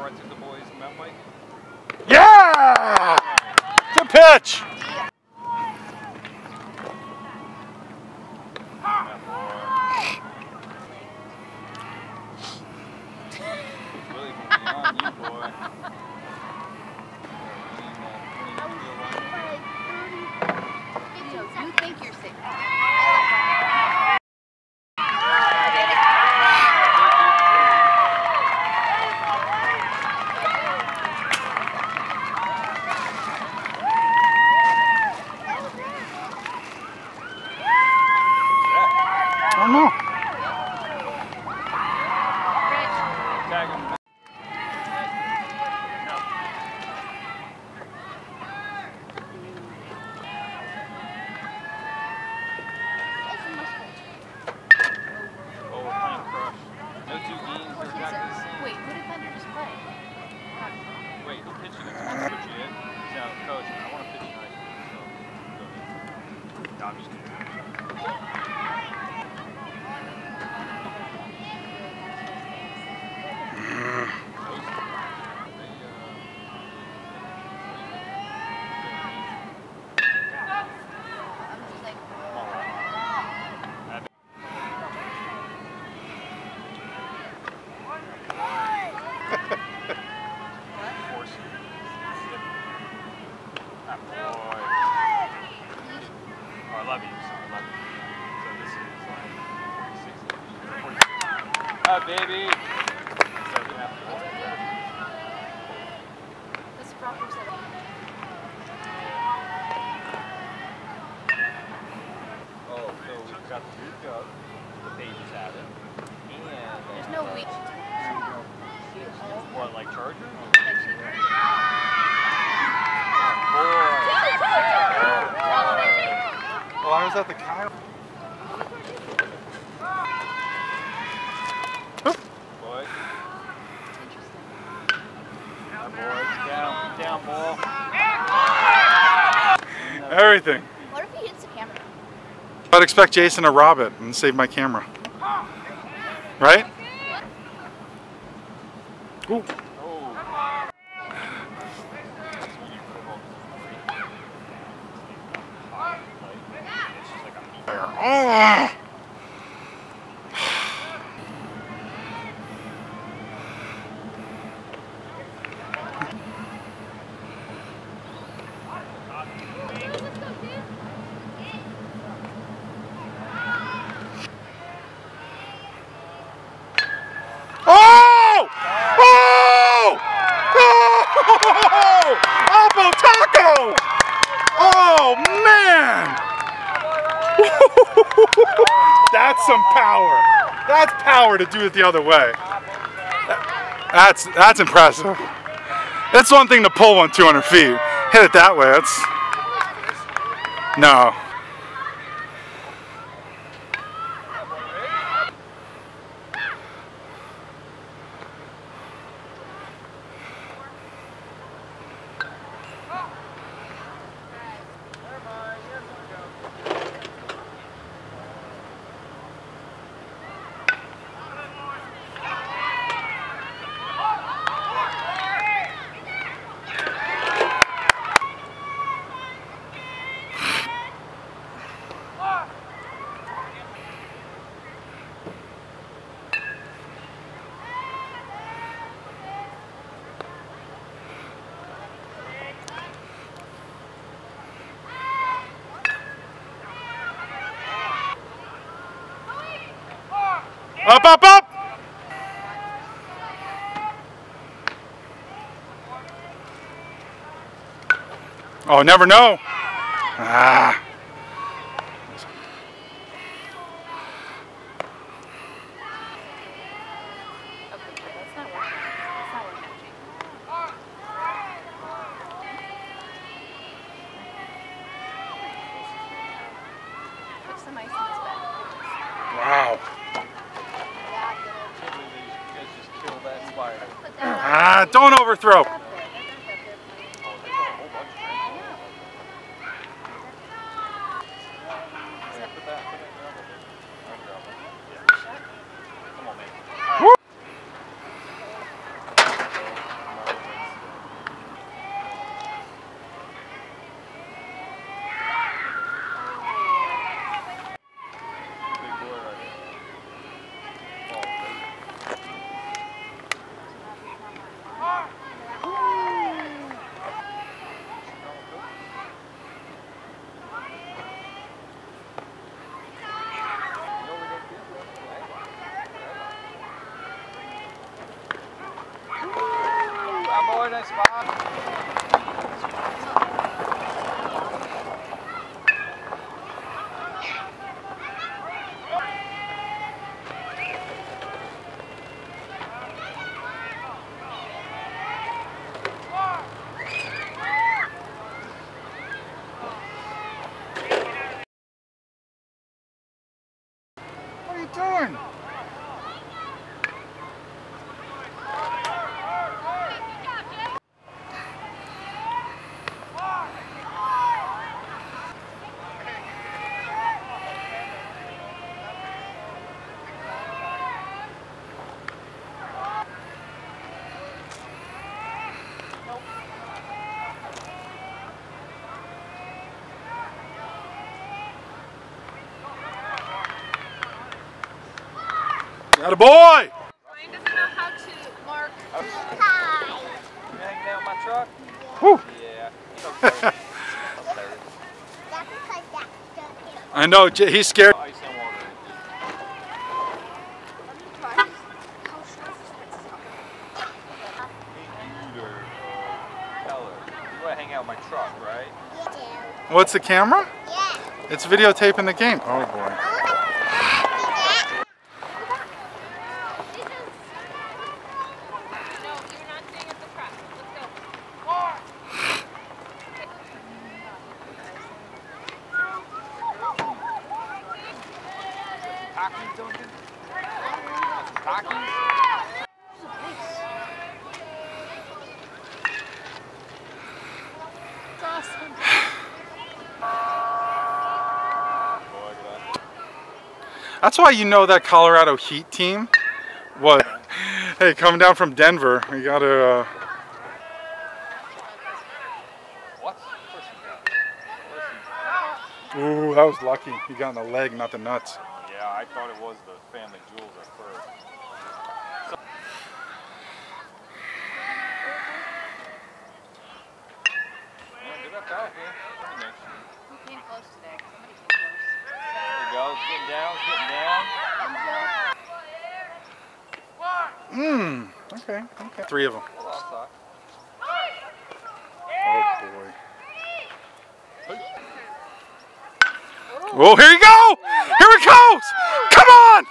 right through the boys' mouth mic. Yeah! It's a pitch! Really on you, boy. You think you're sick. I don't know. Tag him. Oh, we're playing crush. No two games are exactly the same. Wait, who did Thunder just play? Wait, he's pitching next time. Put you in. He's out, coach. I want to pitch you nice. So, go ahead. No, I'm just kidding. I love you, so I love you. So this is like 46. Hi, baby. So we're gonna have to walk back. That's proper setup. Oh, so we've got the new Gov, the babies have it, and There's no weak. what, like Charger? Well, I was at the Kyle. Boy. Down, ball. Everything. What if he hits the camera? I'd expect Jason to rob it and save my camera. Right? Ooh. Oh. Oh! Oh! Oh! Elbow taco! Oh, man! That's some power. That's power to do it the other way. That's impressive. It's one thing to pull one 200 feet. Hit it that way, that's... No. Up, up, up! Oh, never know. Ah. That's not working. That's not working. Put some ice in this bag. Wow. Don't overthrow. boy, nice spot. What are you doing? Got a boy! Ryan doesn't know how to mark. You hanging out in my truck? Woo. Yeah. I know, he's scared. Ice and water. You want to hang out in my truck, right? What's the camera? Yeah. It's videotaping the game. Oh boy. Takis, Duncan? Takis? It's awesome. That's why you know that Colorado Heat team. What? Hey, coming down from Denver, we gotta. What? Ooh, that was lucky. He got in the leg, not the nuts. Yeah, I thought it was the family jewels at first. Get that back, man. Who came close today? Somebody came close. There we go. Getting down, getting down. Okay. Three of them. Hold on, side. Oh boy. Oh, here you go! Here it goes! Come on!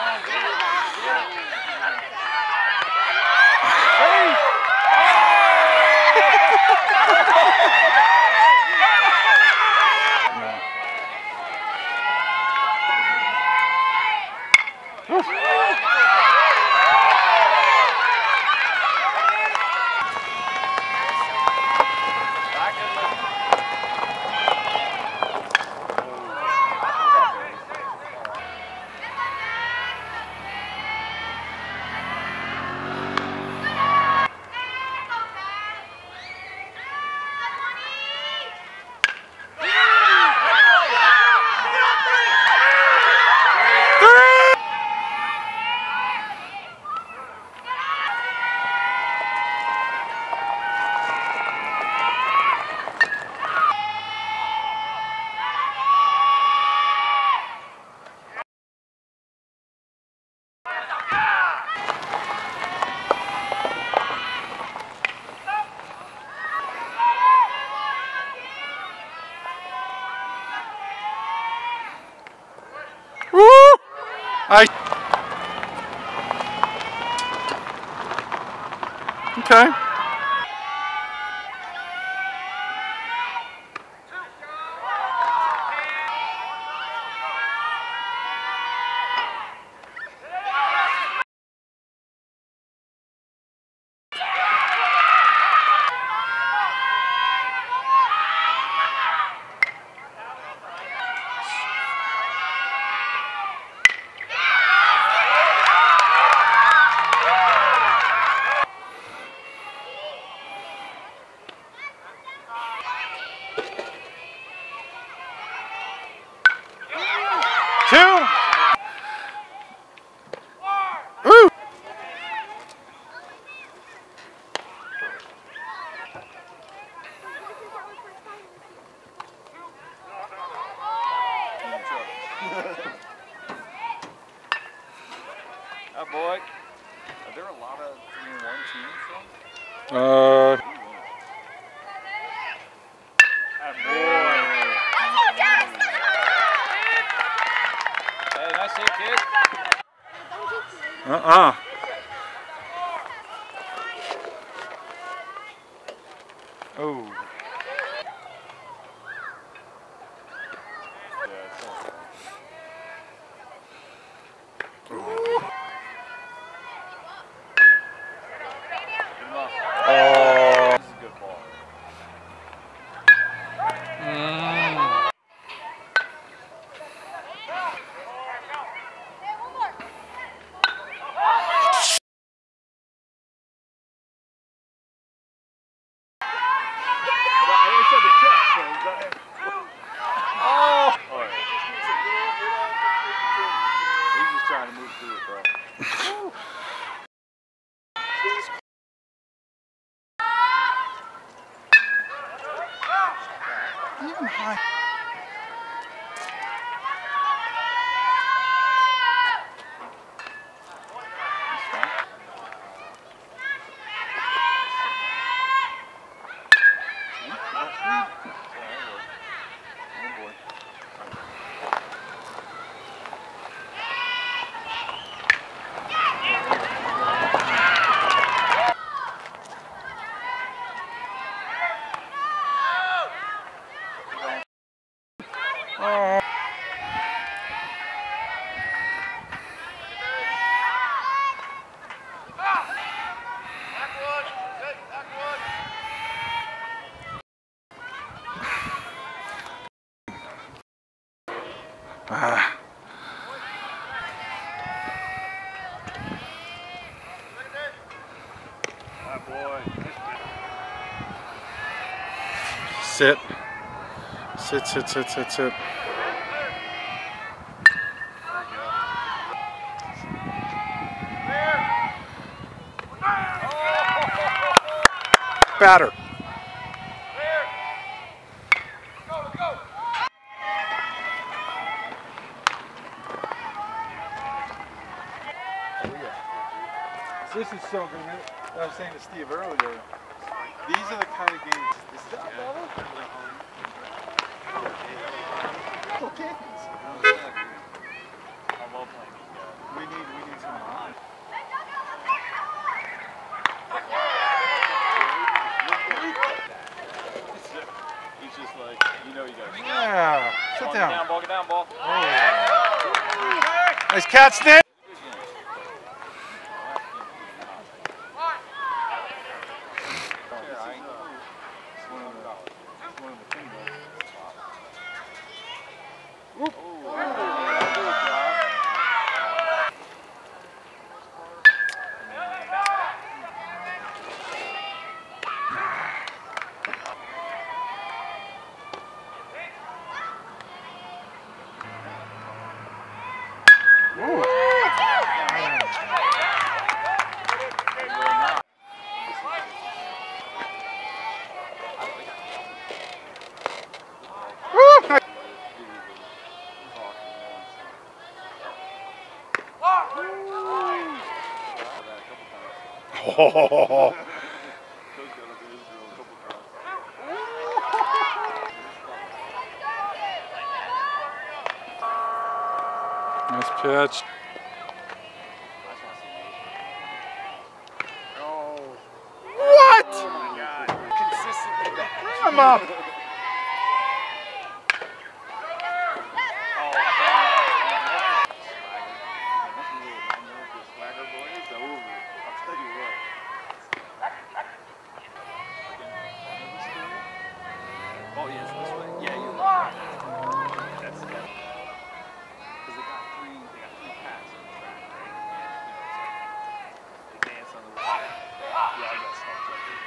Okay. Uh. Hey, nice hit, kid. Uh-uh. Oh. Oh. This is a good ball. Oh! He's just trying to move through it, bro. Even high. Oh. Ah. Sit. Sit, sit, sit, sit, sit. Batter. This is so good. I was saying to Steve earlier, these are the kind of games. Is that ball? Okay. We need some more. He's just like, you know you got to. Yeah. Sit down. Get down, ball. Oh. Nice catch, Nick. Oh. Nice pitch. What? Oh my God. Consistently bad. Come up. Oh, yes, this way. Yeah, you're right. That's the because they got three paths on the track, right? And, you know, it's like they dance on the road. Yeah, I got stuff like that.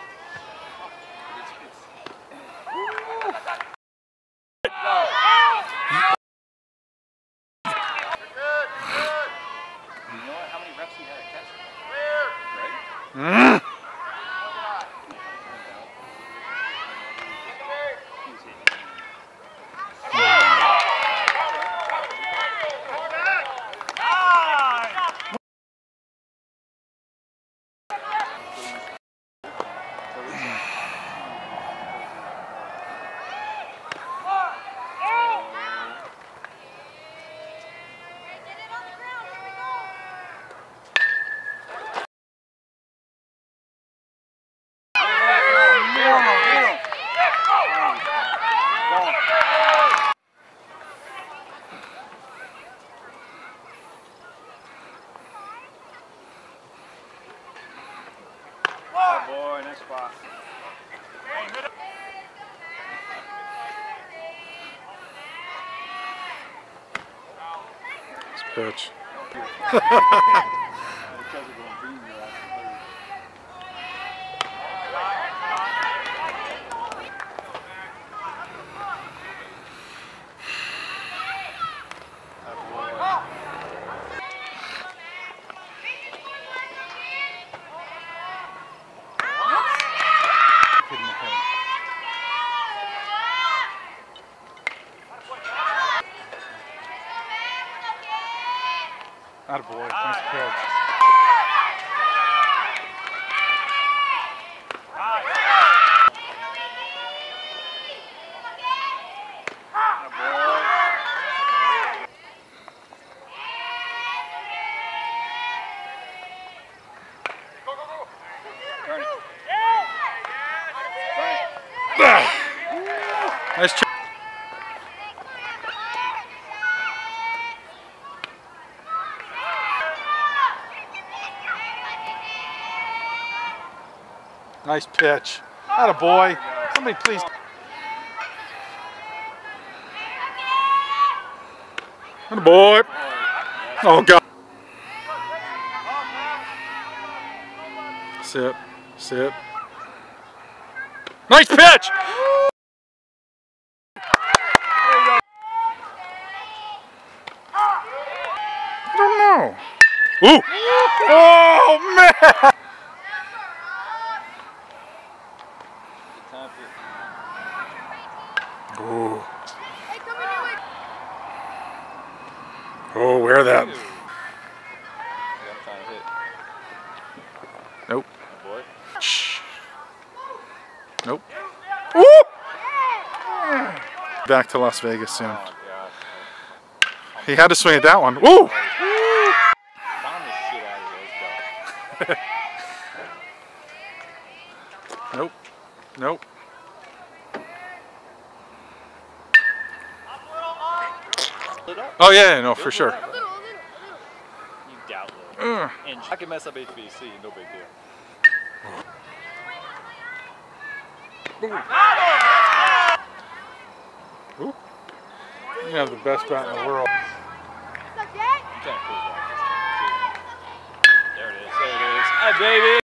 You know what? How many reps he had at catch? Right? boy, nice spot. Nice pitch. Attaboy, nice pitch. Nice check. Nice pitch. Attaboy. Somebody please. Attaboy. Oh, God. Sit. Sit. Nice pitch! I don't know. Ooh! Oh, man! Ooh. Oh, wear that. Nope. Shh. Nope. Ooh! Back to Las Vegas soon. He had to swing at that one. Ooh! Nope. Nope. Oh yeah, no, for sure. You doubt little. And I can mess up HVAC, no big deal. Ooh. You have the best bat in the world. There it is. There it is. Hi, baby.